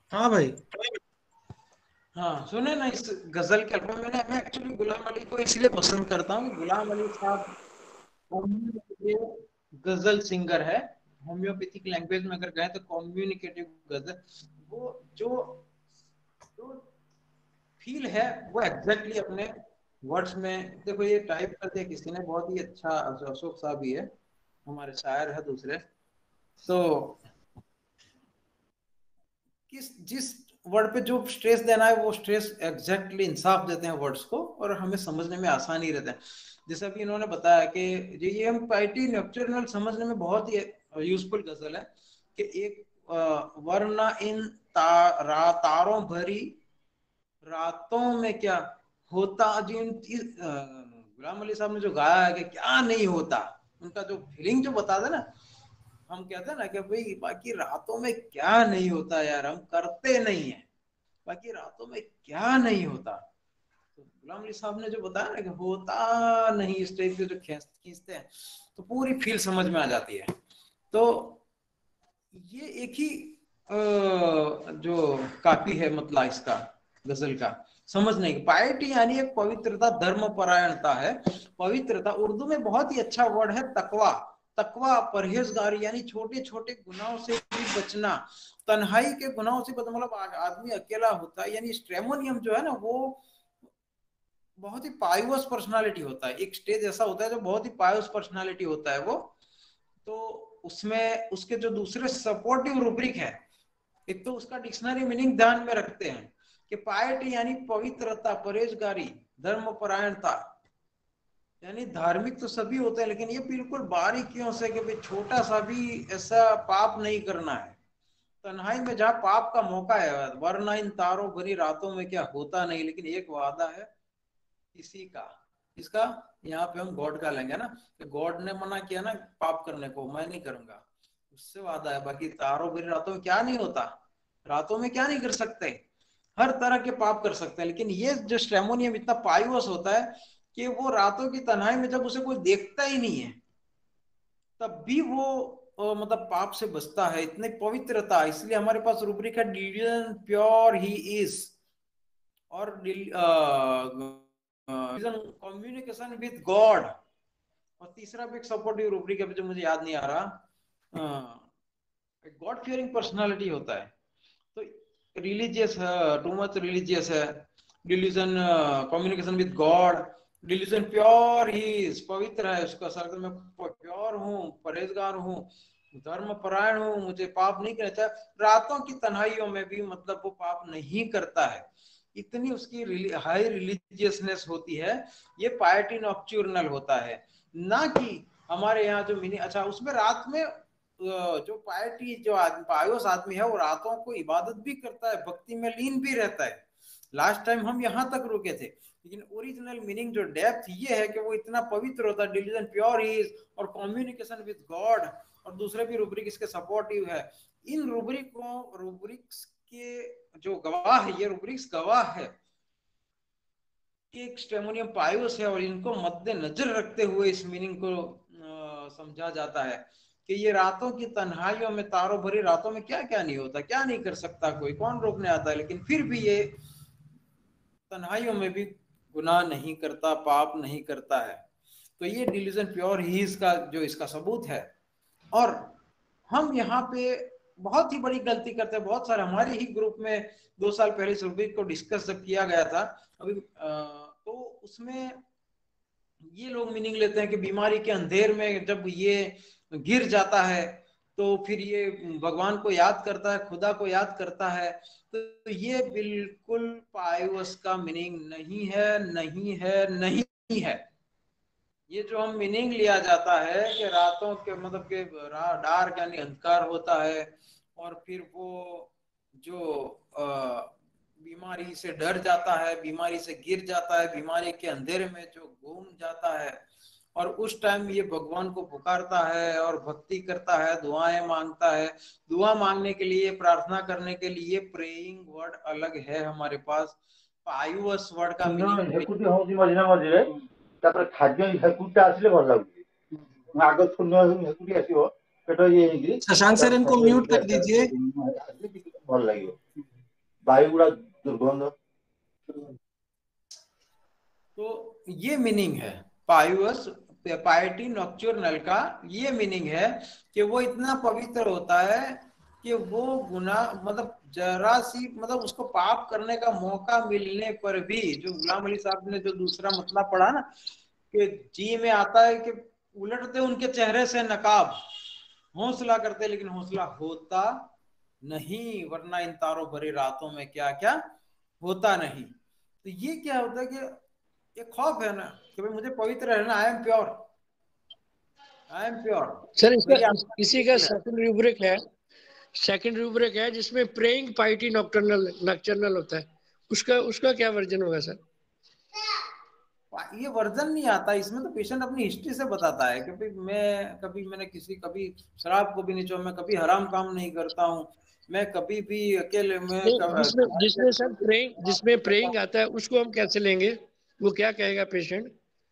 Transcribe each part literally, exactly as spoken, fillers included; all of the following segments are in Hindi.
हाँ भाई। हाँ सुने ना, इस गजल के अल्बम में मैंने मैं एक्चुअली गुलाम अली को इसलिए पसंद करता हूँ। गुलाम अली साहब होम्योपैथिक गजल सिंगर है। होम्योपैथिक लैंग्वेज में अगर गए तो कम्युनिकेटिव गजल, वो जो जो फील है वो एग्जैक्टली अपने वर्ड्स में। देखो ये टाइप कर दिया किसी ने, बहुत ही अच्छा, अशोक साहब ही है, हमारे शायर है दूसरे। तो किस जिस वर्ड पे जो स्ट्रेस देना है वो स्ट्रेस एग्जैक्टली इंसाफ देते हैं वर्ड्स को, और हमें समझने में आसानी रहता है। जैसे अभी इन्होंने बताया कि ये हम पाइटी नॉक्टर्नल समझने में बहुत ही यूजफुल गजल है कि एक वरना इन ता, तारों भरी रातों में क्या होता। जिन गुलाम अली साहब ने जो गाया है कि क्या नहीं होता, उनका जो फीलिंग जो बता दे ना, हम कहते हैं ना कि भाई बाकी रातों में क्या नहीं होता यार, हम करते नहीं है, बाकी रातों में क्या नहीं होता। तो गुलाम अली साहब ने जो बताया ना कि होता नहीं, इस टाइप के जो खींचते हैं तो पूरी फील समझ में आ जाती है। तो ये एक ही जो काफी है मतलब इसका गजल का समझने की। पायटी यानी एक पवित्रता, धर्म परायणता है। पवित्रता उर्दू में बहुत ही अच्छा वर्ड है तकवा। तकवा परहेजगारी, यानी छोटे छोटे गुनाहों से भी बचना, तन्हाई के गुनाहों से बचना। मतलब आदमी अकेला होता है, यानी स्ट्रेमोनियम जो है ना वो बहुत ही पायुस पर्सनालिटी होता है। एक स्टेज ऐसा होता है जो बहुत ही पायुस पर्सनालिटी होता है वो। तो उसमें उसके जो दूसरे सपोर्टिव रूब्रिक है, एक तो उसका डिक्शनरी मीनिंग ध्यान में रखते हैं कि पायटी यानी पवित्रता, परहेजगारी, धर्म परायणता, यानी धार्मिक तो सभी होते हैं लेकिन ये बिल्कुल बारीकियों से कि भाई छोटा सा भी ऐसा पाप नहीं करना है। तन्हाई में जहां पाप का मौका है, वरना इन तारों भरी रातों में क्या होता नहीं, लेकिन एक वादा है किसी का। इसका यहाँ पे हम गॉड का लेंगे ना, कि गॉड ने मना किया ना पाप करने को, मैं नहीं करूंगा, उससे वादा है। बाकी तारों भरी रातों में क्या नहीं होता, रातों में क्या नहीं कर सकते, हर तरह के पाप कर सकते हैं। लेकिन ये जो स्ट्रेमोनियम इतना पायुस होता है कि वो रातों की तन्हाई में जब उसे कोई देखता ही नहीं है तब भी वो अ, मतलब पाप से बचता है, इतनी पवित्रता। इसलिए हमारे पास रूब्रिक है डिलीजन प्योर ही इज, और कम्युनिकेशन विद गॉड, और तीसरा भी एक सपोर्टिव रूब्रिक है जो मुझे याद नहीं आ रहा, गॉड फियरिंग पर्सनालिटी होता है। तो रिलीजियस है, टू मच रिलीजियस है, delusion communication with God, delusion pure he, पवित्र है, उसका अर्थ मैं प्योर हूँ, परहेजगार हूँ, धर्म परायण हूँ, मुझे पाप नहीं करना चाहिए, रातों की तन्हाइयों में भी मतलब वो पाप नहीं करता है। इतनी उसकी हाई रिलीजियसनेस होती है। ये पायटी नॉक्चुरनल होता है, ना कि हमारे यहाँ जो मीनिंग। अच्छा, उसमें रात में जो पायटी जो आदमी, पायोस आदमी है, वो रातों को इबादत भी करता है, भक्ति में लीन भी रहता है। लास्ट टाइम हम यहाँ तक रुके थे, लेकिन ओरिजिनल मीनिंग जो डेप्थ ये है कि वो इतना पवित्र होता है, डिलीजन प्योर इज, और कम्युनिकेशन विद गॉड, और दूसरे भी रूब्रिक इसके सपोर्टिव है। इन रूब्रिकों रूब्रिक्स के जो गवाह है, ये रूब्रिक्स गवाह है कि एक स्ट्रेमोनियम पायोस है, और इनको मद्देनजर रखते हुए इस मीनिंग को समझा जाता है कि ये रातों की तन्हाइयों में, तारों भरी रातों में क्या क्या नहीं होता, क्या नहीं कर सकता कोई, कौन रोकने आता है, लेकिन फिर भी ये तन्हाइयों में भी गुनाह नहीं करता, पाप नहीं करता है। तो ये डिलीजन प्योर ही इसका जो इसका सबूत है। और हम यहाँ पे बहुत ही बड़ी गलती करते हैं, बहुत सारे हमारे ही ग्रुप में दो साल पहले इस रूब्रिक को डिस्कस जब किया गया था अभी, तो उसमें ये लोग मीनिंग लेते हैं कि बीमारी के अंधेर में जब ये गिर जाता है तो फिर ये भगवान को याद करता है, खुदा को याद करता है। तो ये बिल्कुल पायोस का मीनिंग नहीं है, नहीं है, नहीं है। ये जो हम मीनिंग लिया जाता है कि रातों के मतलब के डार्क यानी अंधकार होता है, और फिर वो जो बीमारी से डर जाता है, बीमारी से गिर जाता है, बीमारी के अंधेरे में जो घूम जाता है, और उस टाइम ये भगवान को पुकारता है और भक्ति करता है, दुआएं मांगता है। दुआ मांगने के लिए, प्रार्थना करने के लिए प्रेइंग वर्ड अलग है हमारे पास। पायुस वर्ड का मीनिंग हेकुटी होउची मझिरे मझिरे तापर खाद्य हेकुटा आसिले भल लागुची। आग शून्य हेकुटी आसीबो पेट ये हेकि शशांक सर इनको म्यूट कर दीजिए। भल लागियो। वायु गुड़ा दुर्गंध। तो ये मीनिंग है पायुस पायटी नॉक्चुरनल का, ये मीनिंग है कि वो इतना पवित्र होता है कि वो गुना मतलब जरा सी मतलब उसको पाप करने का मौका मिलने पर भी, जो गुलाम अली साहब ने जो दूसरा मतलब पढ़ा ना कि जी में आता है कि उलटते उनके चेहरे से नकाब, हौसला करते लेकिन हौसला होता नहीं, वरना इन तारों भरी रातों में क्या क्या होता नहीं। तो ये क्या होता है कि एक खौफ है ना कि भाई मुझे पवित्र रहना, I am pure, I am pure. Sir इसका इस, इसी का सेकंड रूब्रिक है, सेकंड रूब्रिक है जिसमें प्रेइंग पाइटी नॉक्टर्नल नॉक्टर्नल होता है, उसका उसका क्या वर्जन होगा सर? ये वर्जन नहीं आता इसमें, तो पेशेंट अपनी हिस्ट्री से बताता है कि भाई मैं कभी मैंने किसी कभी शराब को भी नहीं छोड़ा, मैं कभी हराम काम नहीं करता हूँ, मैं कभी भी अकेले में जिसमें जिसमें सर प्रेइंग जिसमें प्रेइंग आता है उसको हम कैसे लेंगे? वो क्या कहेगा पेशेंट?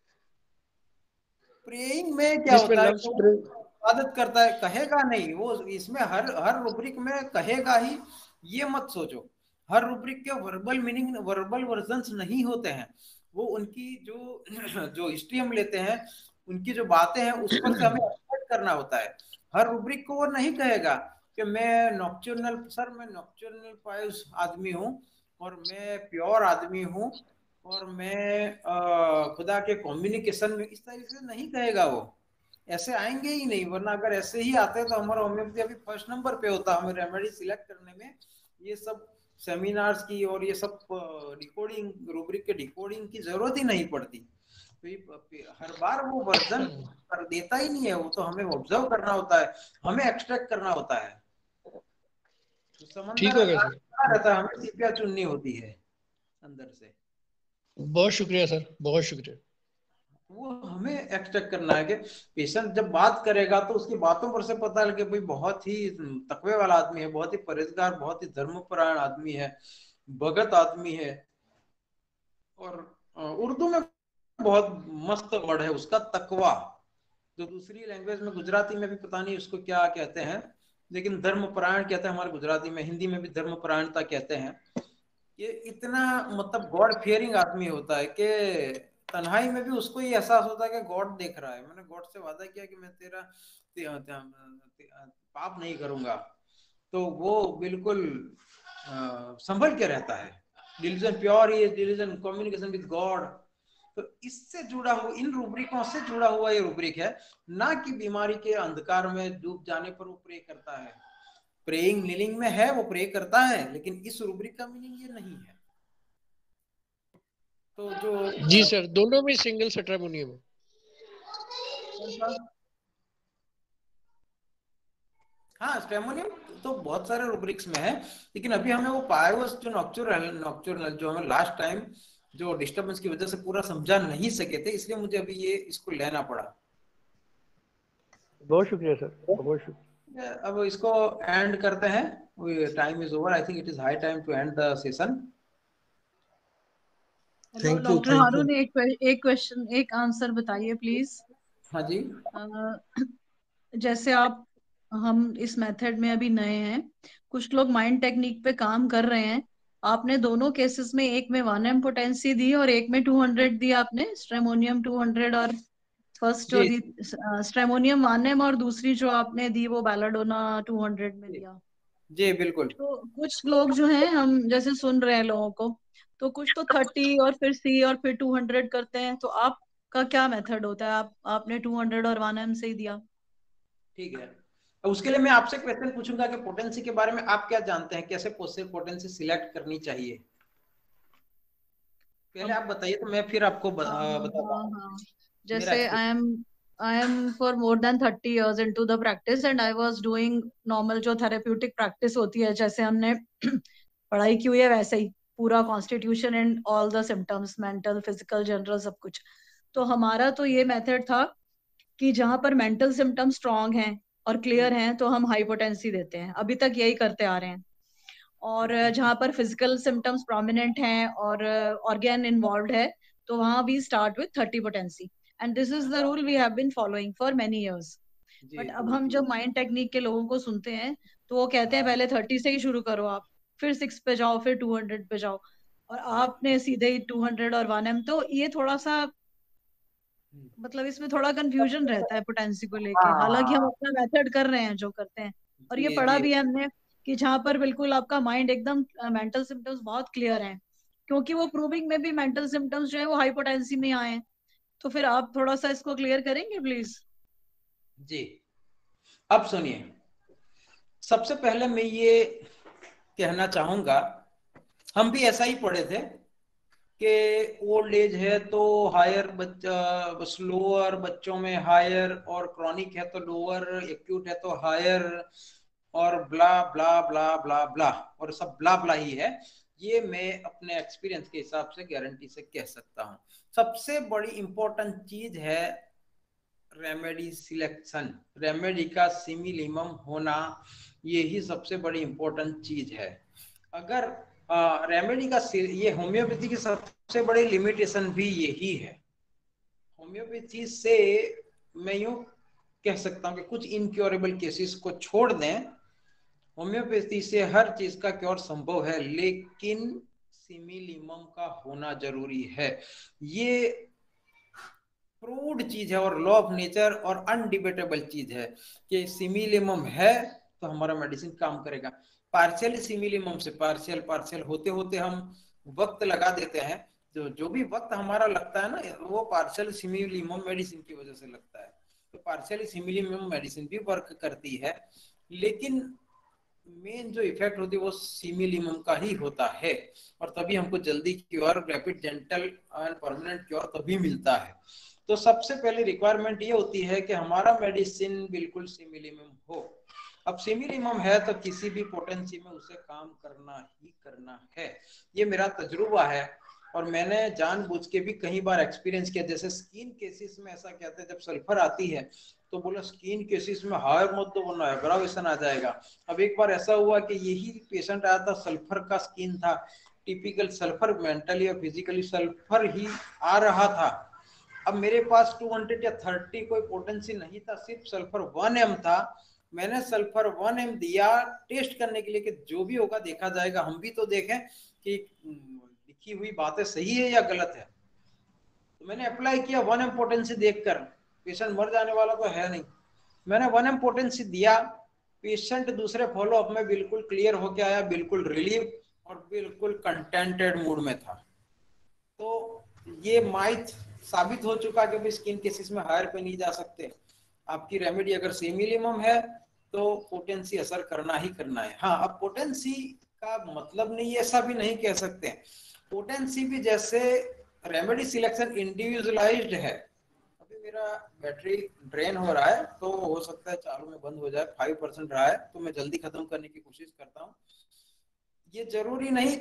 प्रेइंग में क्या होता है, इबादत करता है, कहेगा नहीं वो, इसमें हर हर रूब्रिक में कहेगा ही, ये मत सोचो। हर रूब्रिक के वर्बल मीनिंग वर्बल वर्जन्स नहीं होते हैं, वो उनकी जो जो हिस्ट्री हम लेते हैं, उनकी जो बातें हैं उस पर से हमें एक्सपेक्ट करना होता है। हर रूब्रिक को वो नहीं कहेगा कि मैं नॉक्चुरनल सर मैं नॉक्चुरनल पायस आदमी हूँ और मैं प्योर आदमी हूँ और मैं आ, खुदा के कम्युनिकेशन में, इस तरीके से नहीं कहेगा वो, ऐसे आएंगे ही नहीं। वरना अगर ऐसे ही आते तो हमारा होम्योपैथी अभी फर्स्ट नंबर पे होता, हमें रेमेडी सिलेक्ट करने में ये सब सेमिनार्स की और ये सब डिकोडिंग रूब्रिक के डिकोडिंग की जरूरत ही नहीं पड़ती। तो हर बार वो वर्जन कर देता ही नहीं है, वो तो हमें ऑब्जर्व करना होता है, हमें एक्सट्रैक्ट करना होता है। तो समंदर रहता है, हमें सीपियां चुननी होती है अंदर से। बहुत शुक्रिया सर, बहुत शुक्रिया। वो हमें एक्सट्रैक्ट करना है कि पेशेंट जब बात करेगा तो उसकी बातों पर से पता लगे भाई बहुत ही तकवे वाला आदमी है, बहुत ही परहेजगार, बहुत ही धर्मपरायण आदमी है, भगत आदमी है। और उर्दू में बहुत मस्त वर्ड है उसका, तकवा, जो दूसरी लैंग्वेज में गुजराती में भी पता नहीं उसको क्या कहते हैं, लेकिन धर्मपरायण कहते हैं हमारे गुजराती में, हिंदी में भी धर्मपरायणता कहते हैं। ये इतना मतलब गॉड फियरिंग आदमी होता है कि तन्हाई में भी उसको ये एहसास होता है कि गॉड देख रहा है, मैंने गॉड से वादा किया कि मैं तेरा ते, ते, ते, पाप नहीं करूंगा। तो वो बिल्कुल संभल के रहता है, delusion pure he, delusion communication with God. तो इससे जुड़ा हुआ, इन रूब्रिकों से जुड़ा हुआ ये रूब्रिक है, ना कि बीमारी के अंधकार में डूब जाने पर वो प्रे करता है। प्रेइंग मीनिंग में है, वो प्रे करता है, लेकिन इस रूब्रिक का मीनिंग ये नहीं है। तो जो जी सर, दोनों में सिंगल स्ट्रेमोनियम है। हाँ, स्ट्रेमोनियम तो बहुत सारे रूब्रिक्स में है, लेकिन अभी हमें वो पायोस जो नॉक्चुरल नॉक्चुरल जो हमें लास्ट टाइम जो डिस्टर्बेंस की वजह से पूरा समझा नहीं सके थे, इसलिए मुझे अभी ये इसको लेना पड़ा। बहुत शुक्रिया सर, बहुत शुक्रिया। अब इसको एंड करते हैं, time is over, I think it is high time to end the session. Hello doctor Haroon, एक एक क्वेश्चन एक आंसर बताइए प्लीज। हाँ जी। आ, जैसे आप हम इस मेथड में अभी नए हैं, कुछ लोग माइंड टेक्निक पे काम कर रहे हैं, आपने दोनों केसेस में एक में वन एम पोटेंसी दी और एक में टू हंड्रेड दी आपने, स्ट्रेमोनियम टू हंड्रेड, और फर्स्ट जो दी स्ट्रेमोनियम वन एम और दूसरी जो आपने दी वो बैलाडोना टू हंड्रेड में दिया। जी बिल्कुल। तो कुछ लोग जो हैं, हम जैसे सुन रहे हैं लोगों को, तो कुछ तो थर्टी और फिर सी और फिर टू हंड्रेड करते हैं, तो आपका क्या मेथड होता है? आप आपने टू हंड्रेड और वन एम से ही दिया। ठीक है, तो उसके लिए मैं आपसे क्वेश्चन पूछूंगा कि पोटेंसी के बारे में आप क्या जानते हैं, कैसे पोटेंसी सिलेक्ट करनी चाहिए, पहले आप बताइए तो मैं फिर आपको बताता हूं। जैसे I am I am for more than thirty years into the practice and I was doing normal जो therapeutic practice होती है, जैसे हमने पढ़ाई की हुई है वैसे ही पूरा constitution and all the symptoms, mental, physical, general, सब कुछ। तो हमारा तो ये मेथड था कि जहाँ पर मेंटल सिम्टम्स स्ट्रॉन्ग हैं और क्लियर हैं तो हम हाइपोटेंसी देते हैं, अभी तक यही करते आ रहे हैं। और जहाँ पर फिजिकल सिम्टम्स प्रोमिनेंट हैं और ऑर्गेन इन्वॉल्व है तो वहाँ भी start with thirty potency, and this is the rule we have been following for many years. But अब हम जब माइंड टेक्निक के लोगों को सुनते हैं तो वो कहते हैं पहले थर्टी से ही शुरू करो आप, फिर सिक्स पे जाओ, फिर टू हंड्रेड पे जाओ, और आपने सीधे ही टू हंड्रेड और वन एम, तो ये थोड़ा सा मतलब इसमें थोड़ा कंफ्यूजन रहता है पोटेंसी को लेके। हालांकि हम हाँ अपना मेथड कर रहे हैं जो करते हैं, और ये जी पढ़ा जी भी है हमने कि जहाँ पर बिल्कुल आपका माइंड एकदम मेंटल सिम्टम्स बहुत क्लियर हैं, क्योंकि वो प्रूविंग में भी मेंटल सिम्टम्स जो है वो हाइपोटेंसी में आए हैं। तो फिर आप थोड़ा सा इसको क्लियर करेंगे प्लीज? जी। अब सुनिए, सबसे पहले मैं ये कहना चाहूंगा, हम भी ऐसा ही पढ़े थे कि ओल्ड एज है तो हायर, बच्चा स्लोअर बच्चों में हायर, और क्रॉनिक है तो लोअर, एक्यूट है तो हायर, और ब्ला ब्ला ब्ला ब्ला ब्ला, और सब ब्ला ब्ला ही है। ये मैं अपने एक्सपीरियंस के हिसाब से गारंटी से कह सकता हूँ। सबसे बड़ी इंपॉर्टेंट चीज है रेमेडी सिलेक्शन, रेमेडी का सिमिलिमम होना, यही सबसे बड़ी इंपॉर्टेंट चीज है। अगर रेमेडी का, ये होम्योपैथी की सबसे बड़ी लिमिटेशन भी यही है। होम्योपैथी से मैं यूं कह सकता हूं कि कुछ इनक्योरेबल केसेस को छोड़ दें, होम्योपैथी से हर चीज का क्योर संभव है, लेकिन सिमिलिमम का होना जरूरी है। ये प्रूव्ड चीज है और लॉ ऑफ नेचर और अनडिबेटेबल चीज है कि सिमिलिमम है तो हमारा मेडिसिन काम करेगा। पार्शियल सिमिलिमम से पार्शियल पार्शियल होते होते हम वक्त लगा देते हैं, जो जो भी वक्त हमारा लगता है ना, वो पार्शियल सिमिलिमम मेडिसिन की वजह से लगता है। तो पार्शियल सिमिलिमम मेडिसिन भी वर्क करती है, लेकिन मेन जो इफेक्ट होती है वो सिमिलिमम का ही होता है, और तभी हमको जल्दी cure, rapid, gentle and permanent cure तभी मिलता है। तो सबसे पहले रिक्वायरमेंट ये होती है कि हमारा मेडिसिन बिल्कुल सिमिलिमम हो। अब सिमिलिमम है तो किसी भी पोटेंसी में उसे काम करना ही करना है, ये मेरा तजुर्बा है, और मैंने जानबूझ के भी कई बार एक्सपीरियंस किया। जैसे स्किन केसेस में ऐसा कहते हैं, जब सल्फर आती है तो बोला स्किन केसेस में हायर मत तो वरना एग्रावेशन आ जाएगा। अब एक बार ऐसा हुआ कि यही पेशेंट आया था, सल्फर का स्किन था, टिपिकल सल्फर, मेंटली और फिजिकली सल्फर ही आ रहा था। अब मेरे पास टू हंड्रेड या थर्टी कोई पोटेंसी नहीं था, सिर्फ सल्फर वन एम था। मैंने सल्फर वन एम दिया टेस्ट करने के लिए कि जो भी होगा देखा जाएगा, हम भी तो देखें कि लिखी हुई बातें सही है या गलत है। तो मैंने अप्लाई किया वन एम पोटेंसी देखकर, पेशेंट मर जाने वाला तो है नहीं। मैंने वन एम पोटेंसी दिया, पेशेंट दूसरे फॉलो अप में बिल्कुल क्लियर होके आया, बिल्कुल रिलीव और बिल्कुल कंटेंटेड मूड में था। तो ये माइथ साबित हो चुका कि भाई स्किन केसेस में हायर पे नहीं जा सकते। आपकी रेमेडी अगर सिमिलिमम है तो पोटेंसी असर करना ही करना है। हाँ, अब पोटेंसी का मतलब नहीं, ऐसा भी नहीं कह सकते। पोटेंसी भी जैसे रेमेडी सिलेक्शन इंडिविजुअलाइज्ड है। अभी मेरा बैटरी ड्रेन हो रहा है तो हो सकता है चालू में बंद हो जाए, फाइव परसेंट रहा है तो मैं जल्दी खत्म करने की कोशिश करता हूँ। ये जरूरी नहीं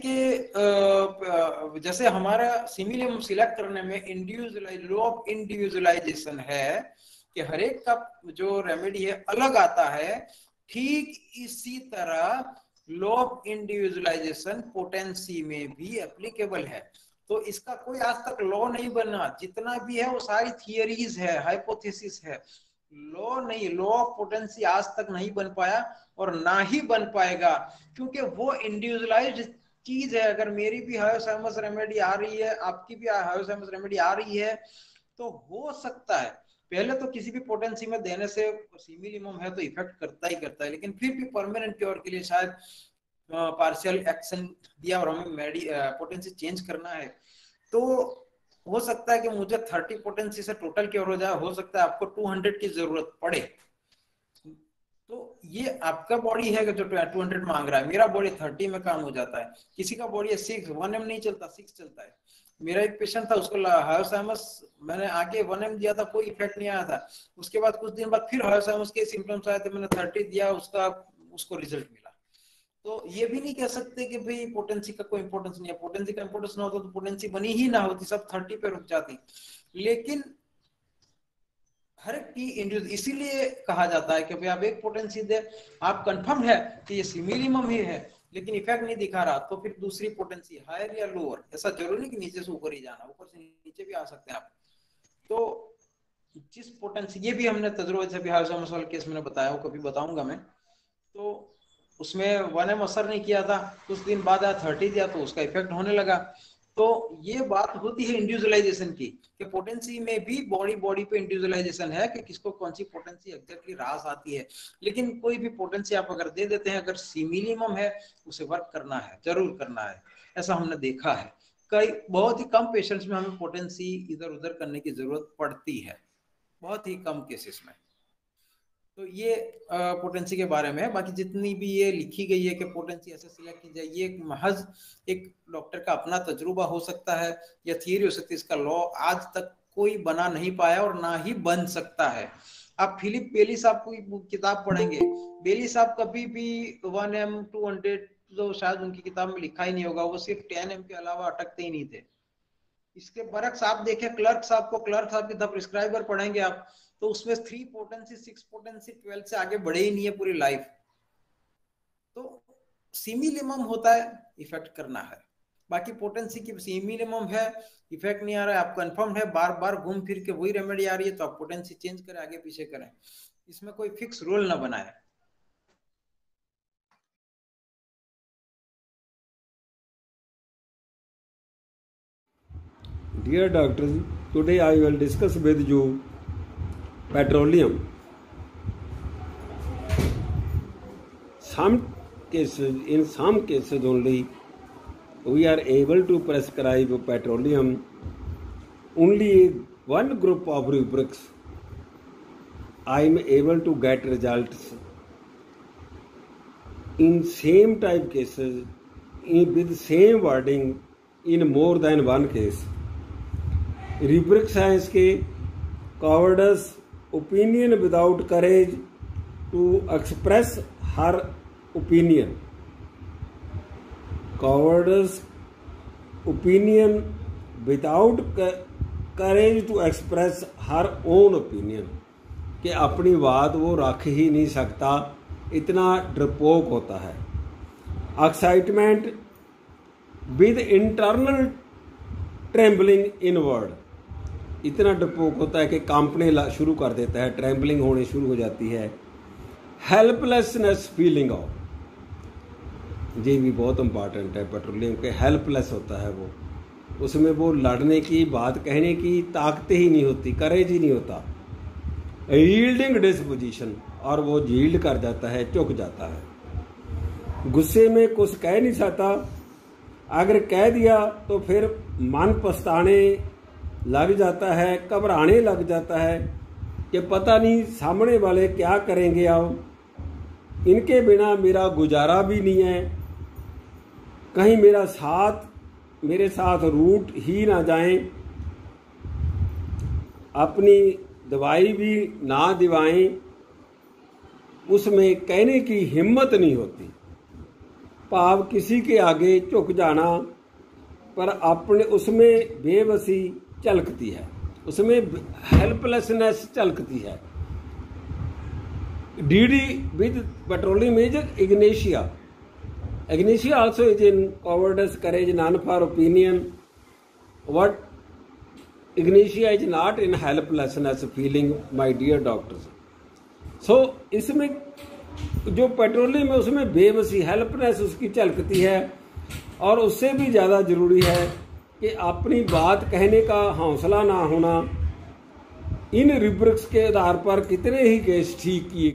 कि जैसे हमारा सिमिलियम सिलेक्ट करने में इंडिविजुअलाइज, लॉ ऑफ इंडिविजुअलाइजेशन है कि हर एक का जो रेमेडी है अलग आता है, ठीक इसी तरह लॉ ऑफ इंडिविजुअलाइजेशन पोटेंसी में भी एप्लीकेबल है। तो इसका कोई आज तक लॉ नहीं बना, जितना भी है वो सारी थियरीज है, हाइपोथेसिस है, लॉ नहीं। लॉ ऑफ पोटेंसी आज तक नहीं बन पाया और ना ही बन पाएगा, क्योंकि वो इंडिविजुअलाइज्ड चीज है। अगर मेरी भी हायोसाइमस रेमेडी आ रही है, आपकी भी हायोसाइमस रेमेडी आ रही है, तो हो सकता है पहले तो किसी भी पोटेंसी में देने से सिमिलिमम है तो इफेक्ट करता ही करता है, लेकिन फिर भी परमानेंट क्योर के लिए शायद पार्शियल एक्शन दिया और हमें पोटेंसी चेंज करना है, तो हो सकता है कि मुझे थर्टी पोटेंसी से टोटल क्योर हो जाए, हो सकता है आपको टू हंड्रेड की जरूरत पड़े। तो ये आपका बॉडी है कि जो टू हंड्रेड मांग रहा है, मेरा बॉडी थर्टी में काम हो जाता है। किसी का बॉडी है सिक्स, वन एम नहीं चलता, सिक्स चलता है। मेरा एक पेशेंट था, उसको हायोसाइमस मैंने आके वन एम दिया था, कोई इफेक्ट नहीं आया था। उसके बाद कुछ दिन बाद फिर हायोसाइमस के सिम्टम्स आए थे, मैंने थर्टी दिया, उसका उसको रिजल्ट मिला। तो ये भी नहीं कह सकते कि भाई पोटेंसी का कोई इंपॉर्टेंस नहीं है। पोटेंसी का इंपॉर्टेंस ना होता तो पोटेंसी बनी ही ना होती, सब थर्टी पे रुक जाती। लेकिन हर एक की इंडिविजुअल, इसीलिए कहा जाता है कि भाई आप एक पोटेंसी दे, आप कंफर्म है कि ये सिमिलिमम ही है लेकिन इफेक्ट नहीं दिखा रहा, तो फिर दूसरी पोटेंसी हायर या लोअर, ऐसा जरूरी नहीं कि नीचे से ऊपर ही जाना, ऊपर से नीचे भी आ सकते हैं आप। तो जिस पोटेंसी, ये भी हमने तजुर्बे से भी हायोसाइमस वाले केस मैंने बताया, वो कभी बताऊंगा मैं। तो उसमें वन एम असर नहीं किया था, कुछ दिन बाद आया थर्टी दिया तो उसका इफेक्ट होने लगा। तो ये बात होती है इंडिविजुअलाइजेशन की, कि पोटेंसी में भी बॉडी बॉडी पे इंडिविजुअलाइजेशन है कि किसको कौन सी पोटेंसी एग्जैक्टली रास आती है। लेकिन कोई भी पोटेंसी आप अगर दे देते हैं, अगर सी मिनिमम है उसे वर्क करना है, जरूर करना है, ऐसा हमने देखा है। कई बहुत ही कम पेशेंट्स में हमें पोटेंसी इधर उधर करने की जरूरत पड़ती है, बहुत ही कम केसेस में। तो ये पोटेंसी के बारे में है। बाकी जितनी भी ये लिखी गई है कि पोटेंसी ऐसे सिलेक्ट की जाए, ये महज एक डॉक्टर का अपना तजुर्बा हो सकता है या थियरी हो सकती है। इसका लॉ आज तक कोई बना नहीं पाया और ना ही बन सकता है। आप फिलिप बेली साहब की किताब पढ़ेंगे, बेली साहब कभी भी वन एम टू हंड्रेड तो शायद उनकी किताब में लिखा ही नहीं होगा, वो सिर्फ टेन एम के अलावा अटकते ही नहीं थे। इसके बरक्स आप देखें क्लर्क साहब को, क्लर्क साहब की द प्रिस्क्राइबर पढ़ेंगे आप, तो उसमें three potency six potency twelve से आगे बढ़े ही नहीं है पूरी लाइफ। तो सी मिनिमम होता है, इफेक्ट करना है। बाकी पोटेंसी की सी मिनिमम है, इफेक्ट नहीं आ रहा है, आप कंफर्म है, बार बार घूम फिर के वही रेमेडी आ रही है, तो आप पोटेंसी चेंज करें, आगे पीछे करें, इसमें कोई फिक्स रूल ना बनाए। Dear doctors, today I will discuss with you petroleum. Some cases, in some cases only, we are able to prescribe petroleum only one group of rubrics. I am able to get results. In same type cases, in, with same wording, in more than one case. Rubrics हैं इसके cowardice, opinion without courage to express her opinion, cowardice, opinion without courage to express her own opinion, कि अपनी बात वो रख ही नहीं सकता, इतना डरपोक होता है। Excitement with internal trembling inward, इतना डरपोक होता है कि कांपने शुरू कर देता है, ट्रेम्बलिंग होने शुरू हो जाती है। हेल्पलेसनेस फीलिंग ऑफ, ये भी बहुत इंपॉर्टेंट है पेट्रोलियम के, हेल्पलेस होता है वो, उसमें वो लड़ने की, बात कहने की ताकत ही नहीं होती, करेज ही नहीं होता। यील्डिंग डिस्पोजिशन, और वो यील्ड कर जाता है, झुक जाता है। गुस्से में कुछ कह नहीं सकता, अगर कह दिया तो फिर मन पछताने लग जाता है, घबराने लग जाता है कि पता नहीं सामने वाले क्या करेंगे, अब इनके बिना मेरा गुजारा भी नहीं है, कहीं मेरा साथ मेरे साथ रूट ही ना जाएं, अपनी दवाई भी ना दिवाएं, उसमें कहने की हिम्मत नहीं होती। भाव किसी के आगे झुक जाना, पर अपने उसमें बेबसी झलकती है, उसमें हेल्पलेसनेस झलकती है। DD with petroleum is Ignatia, Ignatia also is in कॉवर्डिस, courage, non for opinion, what Ignatia is not in helplessness feeling, my dear doctors. सो इसमें जो पेट्रोलियम है उसमें बेबसी, हेल्पलेस उसकी झलकती है। और उससे भी ज़्यादा ज़रूरी है कि अपनी बात कहने का हौसला ना होना। इन रुब्रिक्स के आधार पर कितने ही केस ठीक किए